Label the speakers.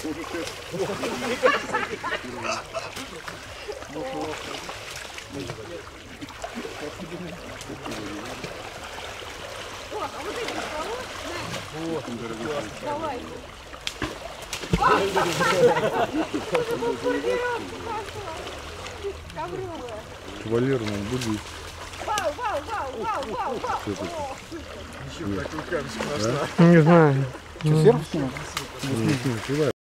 Speaker 1: Давай.
Speaker 2: Валера нам будет.
Speaker 1: Вау.
Speaker 3: Еще так руками сплошная.
Speaker 4: Не знаю.
Speaker 2: Что, сверху снимать?